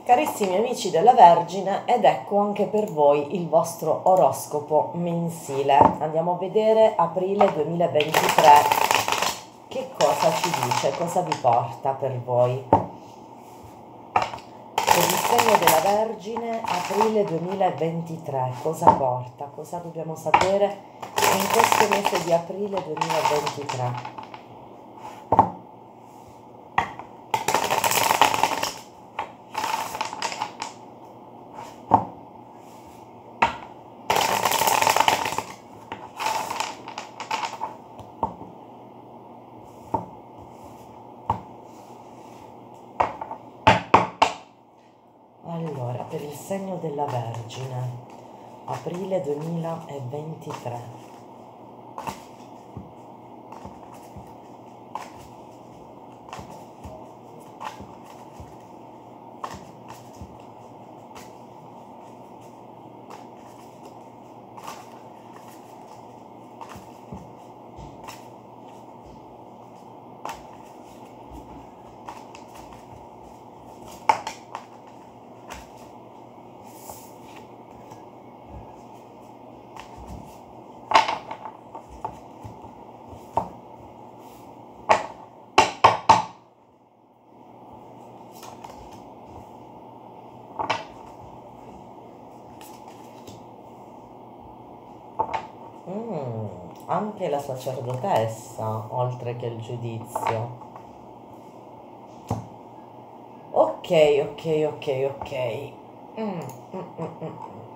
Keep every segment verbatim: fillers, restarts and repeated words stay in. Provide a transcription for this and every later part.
Carissimi amici della Vergine, ed ecco anche per voi il vostro oroscopo mensile. Andiamo a vedere aprile duemilaventitré, che cosa ci dice, cosa vi porta per voi. Per il segno della Vergine, aprile duemilaventitré, cosa porta, cosa dobbiamo sapere in questo mese di aprile duemilaventitré. Allora, per il segno della Vergine, aprile duemilaventitré. Mm, anche la sacerdotessa, oltre che il giudizio. Ok, ok, ok, ok. Mm, mm, mm, mm.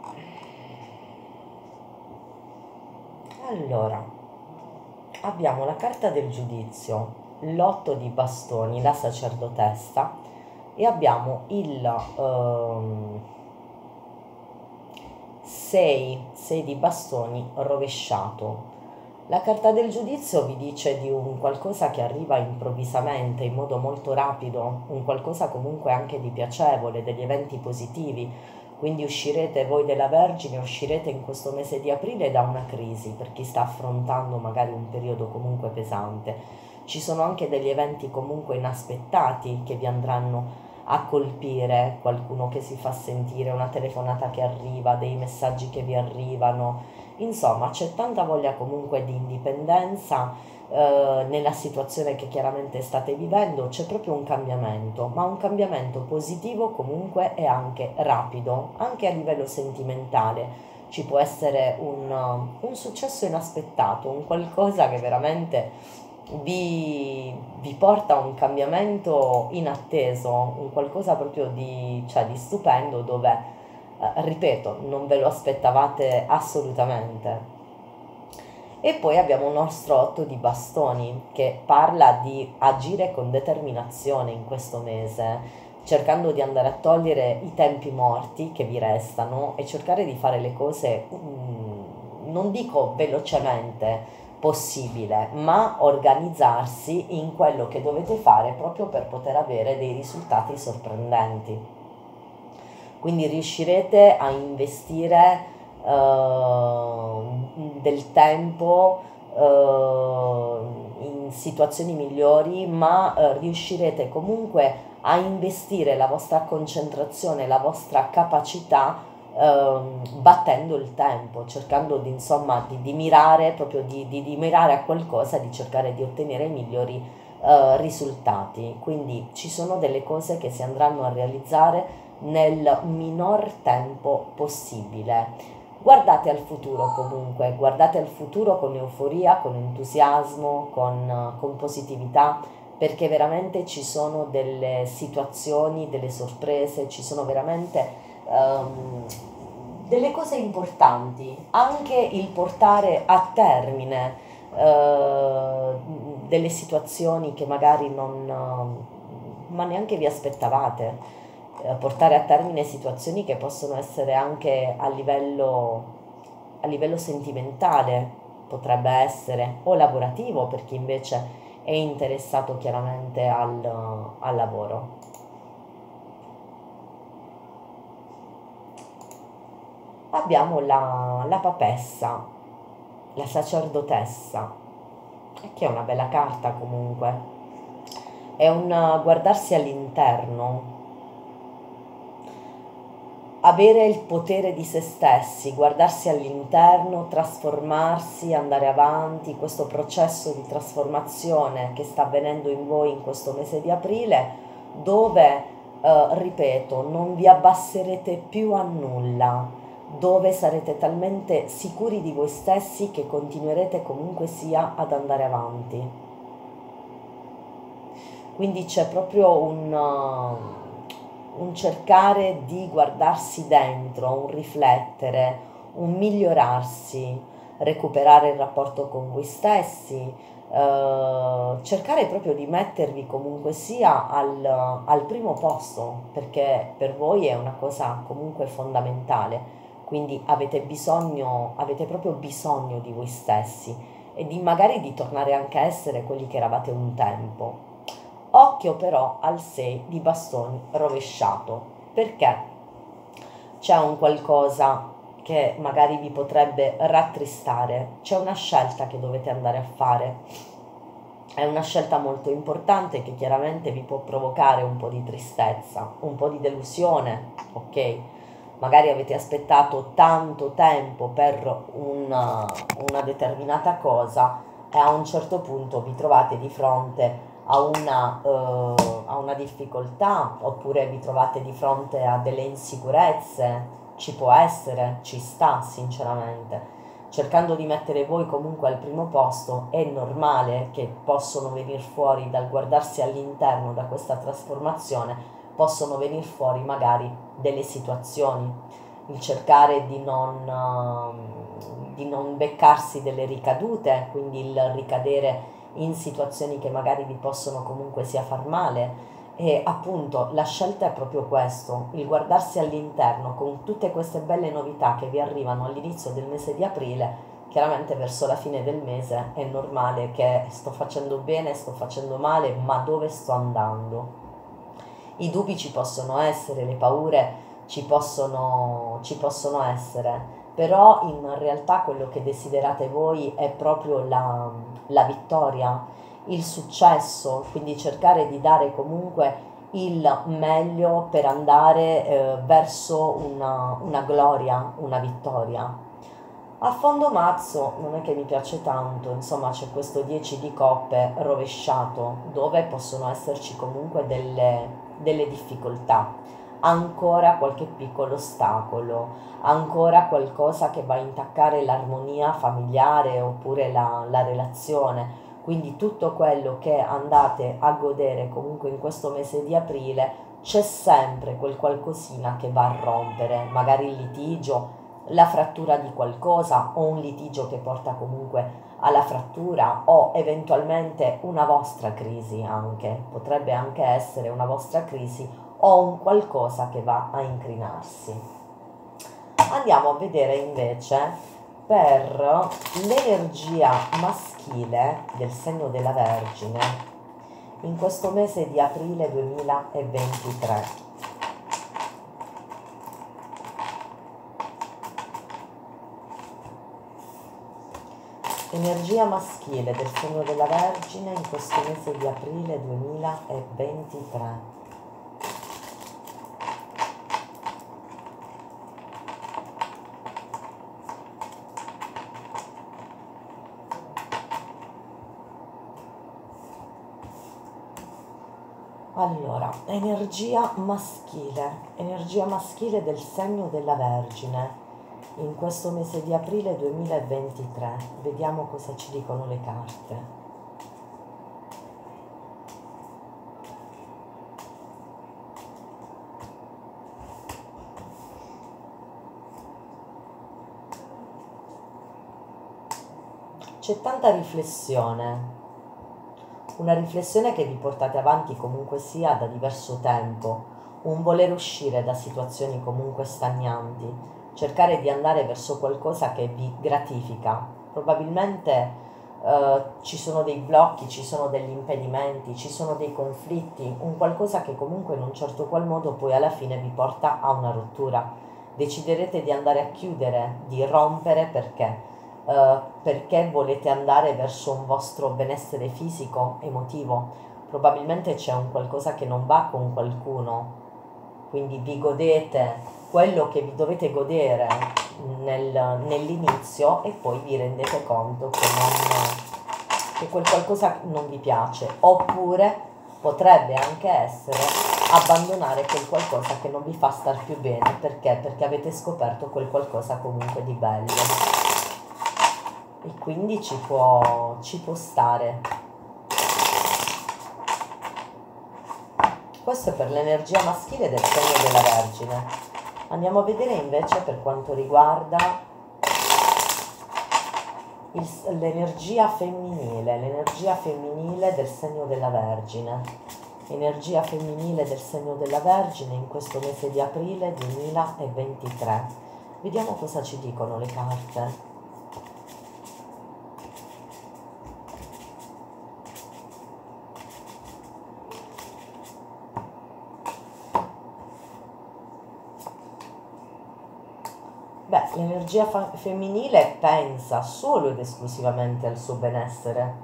Allora, abbiamo la carta del giudizio, l'otto di bastoni, la sacerdotessa, e abbiamo il ehm, sei di bastoni rovesciato. La carta del giudizio vi dice di un qualcosa che arriva improvvisamente, in modo molto rapido, un qualcosa comunque anche di piacevole, degli eventi positivi. Quindi uscirete voi della Vergine, uscirete in questo mese di aprile da una crisi, per chi sta affrontando magari un periodo comunque pesante. Ci sono anche degli eventi comunque inaspettati che vi andranno a colpire, qualcuno che si fa sentire, una telefonata che arriva, dei messaggi che vi arrivano. Insomma, c'è tanta voglia comunque di indipendenza eh, nella situazione che chiaramente state vivendo. C'è proprio un cambiamento, ma un cambiamento positivo comunque e anche rapido, anche a livello sentimentale. Ci può essere un, un successo inaspettato, un qualcosa che veramente vi, vi porta a un cambiamento inatteso, un qualcosa proprio di, cioè, di stupendo, dove, eh, ripeto, non ve lo aspettavate assolutamente. E poi abbiamo un nostro otto di bastoni che parla di agire con determinazione in questo mese, cercando di andare a togliere i tempi morti che vi restano e cercare di fare le cose, mm, non dico velocemente possibile, ma organizzarsi in quello che dovete fare proprio per poter avere dei risultati sorprendenti. Quindi riuscirete a investire eh, del tempo eh, in situazioni migliori, ma eh, riuscirete comunque a investire la vostra concentrazione, la vostra capacità ehm, battendo il tempo, cercando di, insomma, di, di mirare proprio di, di, di mirare a qualcosa, di cercare di ottenere i migliori eh, risultati. Quindi ci sono delle cose che si andranno a realizzare nel minor tempo possibile. Guardate al futuro comunque, guardate al futuro con euforia, con entusiasmo, con, con positività, perché veramente ci sono delle situazioni, delle sorprese, ci sono veramente um, delle cose importanti, anche il portare a termine uh, delle situazioni che magari non, uh, ma neanche vi aspettavate, portare a termine situazioni che possono essere anche a livello, a livello sentimentale, potrebbe essere, o lavorativo per chi invece è interessato chiaramente al, al lavoro. Abbiamo la, la papessa, la sacerdotessa, che è una bella carta comunque, è un guardarsi all'interno, avere il potere di se stessi, guardarsi all'interno, trasformarsi, andare avanti, questo processo di trasformazione che sta avvenendo in voi in questo mese di aprile, dove, eh, ripeto, non vi abbasserete più a nulla, dove sarete talmente sicuri di voi stessi che continuerete comunque sia ad andare avanti. Quindi c'è proprio un... uh, un cercare di guardarsi dentro, un riflettere, un migliorarsi, recuperare il rapporto con voi stessi, eh, cercare proprio di mettervi comunque sia al, al primo posto, perché per voi è una cosa comunque fondamentale, quindi avete bisogno, avete proprio bisogno di voi stessi e di magari di tornare anche a essere quelli che eravate un tempo. Occhio però al sei di bastoni rovesciato, perché c'è un qualcosa che magari vi potrebbe rattristare, c'è una scelta che dovete andare a fare, è una scelta molto importante che chiaramente vi può provocare un po' di tristezza, un po' di delusione, ok? Magari avete aspettato tanto tempo per una, una determinata cosa e a un certo punto vi trovate di fronte a una, uh, a una difficoltà, oppure vi trovate di fronte a delle insicurezze, ci può essere, ci sta sinceramente. Cercando di mettere voi comunque al primo posto, è normale che possono venire fuori dal guardarsi all'interno da questa trasformazione, possono venire fuori magari delle situazioni, il cercare di non, uh, di non beccarsi delle ricadute, quindi il ricadere in situazioni che magari vi possono comunque sia far male, e appunto la scelta è proprio questo, il guardarsi all'interno con tutte queste belle novità che vi arrivano all'inizio del mese di aprile. Chiaramente verso la fine del mese è normale che sto facendo bene, sto facendo male, ma dove sto andando? I dubbi ci possono essere, le paure ci possono, ci possono essere, però in realtà quello che desiderate voi è proprio la, la vittoria, il successo, quindi cercare di dare comunque il meglio per andare eh, verso una, una gloria, una vittoria. A fondo mazzo non è che mi piace tanto, insomma c'è questo dieci di coppe rovesciato dove possono esserci comunque delle, delle difficoltà, ancora qualche piccolo ostacolo, ancora qualcosa che va a intaccare l'armonia familiare oppure la, la relazione. Quindi tutto quello che andate a godere comunque in questo mese di aprile, c'è sempre quel qualcosina che va a rompere, magari il litigio, la frattura di qualcosa o un litigio che porta comunque alla frattura o eventualmente una vostra crisi anche, potrebbe anche essere una vostra crisi o un qualcosa che va a incrinarsi. Andiamo a vedere invece per l'energia maschile del segno della Vergine in questo mese di aprile duemilaventitré. Energia maschile del segno della Vergine in questo mese di aprile duemilaventitré. Allora, energia maschile, energia maschile del segno della Vergine in questo mese di aprile duemilaventitré. Vediamo cosa ci dicono le carte. C'è tanta riflessione. Una riflessione che vi portate avanti comunque sia da diverso tempo, un voler uscire da situazioni comunque stagnanti, cercare di andare verso qualcosa che vi gratifica. Probabilmente eh, ci sono dei blocchi, ci sono degli impedimenti, ci sono dei conflitti, un qualcosa che comunque in un certo qual modo poi alla fine vi porta a una rottura. Deciderete di andare a chiudere, di rompere perché? Uh, perché volete andare verso un vostro benessere fisico, emotivo. Probabilmente c'è un qualcosa che non va con qualcuno, quindi vi godete quello che vi dovete godere nel, nell'inizio, e poi vi rendete conto che, non, che quel qualcosa non vi piace, oppure potrebbe anche essere abbandonare quel qualcosa che non vi fa star più bene. Perché? Perché avete scoperto quel qualcosa comunque di bello, e quindi ci può, ci può stare. Questo è per l'energia maschile del segno della Vergine. Andiamo a vedere invece per quanto riguarda l'energia femminile, l'energia femminile del segno della Vergine. Energia femminile del segno della Vergine in questo mese di aprile duemilaventitré. Vediamo cosa ci dicono le carte. Beh, l'energia femminile pensa solo ed esclusivamente al suo benessere.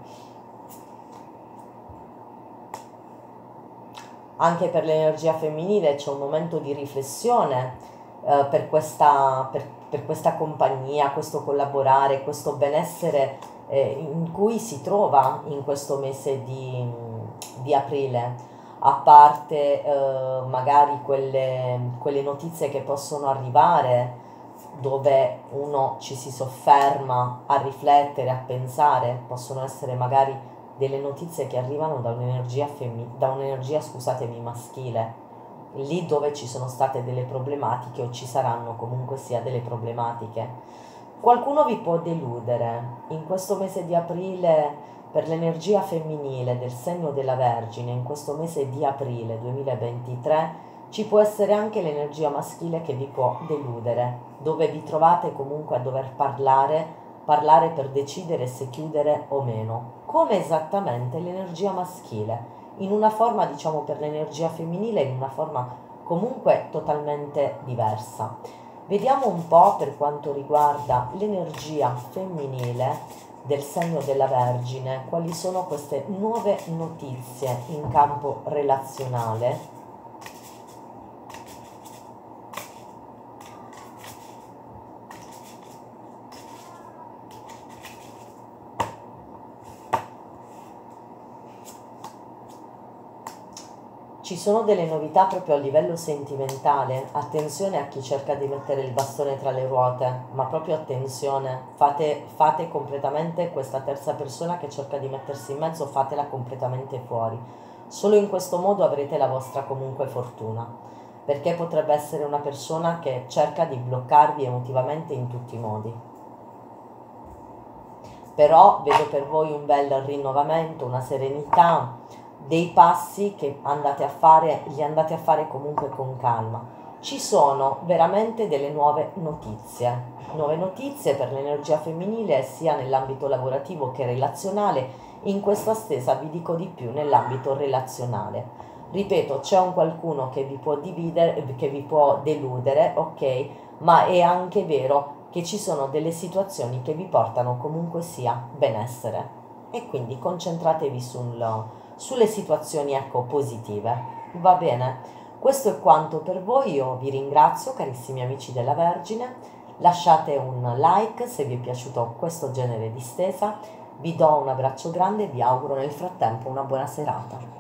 Anche per l'energia femminile c'è un momento di riflessione eh, per, questa, per, per questa compagnia, questo collaborare, questo benessere eh, in cui si trova in questo mese di, di aprile. A parte eh, magari quelle, quelle notizie che possono arrivare, dove uno ci si sofferma a riflettere, a pensare, possono essere magari delle notizie che arrivano da un'energia femmi- da un'energia, scusatemi, maschile, lì dove ci sono state delle problematiche o ci saranno comunque sia delle problematiche. Qualcuno vi può deludere in questo mese di aprile per l'energia femminile del segno della Vergine. In questo mese di aprile duemilaventitré ci può essere anche l'energia maschile che vi può deludere, dove vi trovate comunque a dover parlare, parlare per decidere se chiudere o meno, come esattamente l'energia maschile, in una forma, diciamo, per l'energia femminile, in una forma comunque totalmente diversa. Vediamo un po' per quanto riguarda l'energia femminile del segno della Vergine, quali sono queste nuove notizie in campo relazionale. Ci sono delle novità proprio a livello sentimentale. Attenzione a chi cerca di mettere il bastone tra le ruote, ma proprio attenzione, fate, fate completamente questa terza persona che cerca di mettersi in mezzo, fatela completamente fuori. Solo in questo modo avrete la vostra comunque fortuna, perché potrebbe essere una persona che cerca di bloccarvi emotivamente in tutti i modi. Però vedo per voi un bel rinnovamento, una serenità, dei passi che andate a fare, li andate a fare comunque con calma. Ci sono veramente delle nuove notizie, nuove notizie per l'energia femminile sia nell'ambito lavorativo che relazionale. In questa stesa vi dico di più nell'ambito relazionale. Ripeto, c'è un qualcuno che vi può dividere, che vi può deludere, ok, ma è anche vero che ci sono delle situazioni che vi portano comunque sia benessere, e quindi concentratevi sul sulle situazioni, ecco, positive. Va bene? Questo è quanto per voi. Io vi ringrazio, carissimi amici della Vergine. Lasciate un like se vi è piaciuto questo genere di stesa. Vi do un abbraccio grande e vi auguro nel frattempo una buona serata.